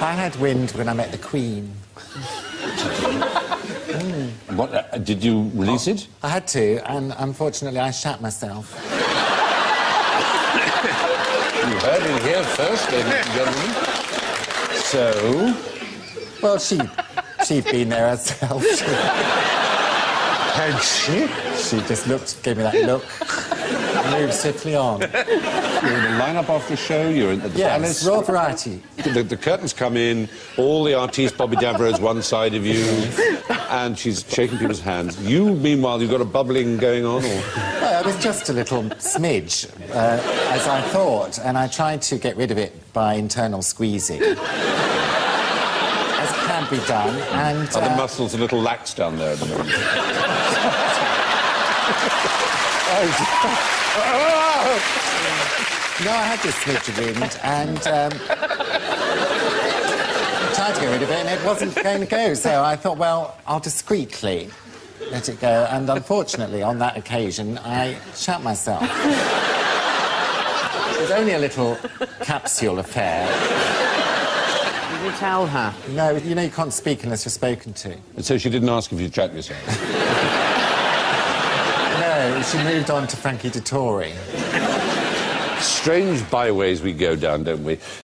I had wind when I met the Queen. What, did you release it? I had to, and unfortunately I shat myself. You heard it here first, ladies and gentlemen. So... Well, she'd been there herself. Had she? She just gave me that look, and moved swiftly on. You're in the lineup after the show, you're at the palace. Yes, raw variety. The curtains come in, all the artistes, Bobby Davro's one side of you, and she's shaking people's hands. You, meanwhile, you've got a bubbling going on, or...? Well, it was just a little smidge, as I thought, and I tried to get rid of it by internal squeezing. As can be done, and... Are the muscles a little lax down there at the moment? No, I had this smidge of wind, and tried to get rid of it, and it wasn't going to go, so I thought, well, I'll discreetly let it go, and unfortunately, on that occasion, I shat myself. It was only a little capsule affair. Did you tell her? No, you know, you can't speak unless you're spoken to. And so she didn't ask if you'd chat yourself? No, she moved on to Frankie Dettori. Strange byways we go down, don't we?